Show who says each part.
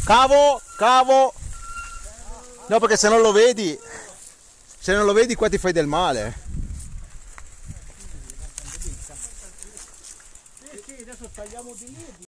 Speaker 1: Cavo, cavo. No, perché se non lo vedi, qua ti fai del male.
Speaker 2: Sì, adesso tagliamo di lì.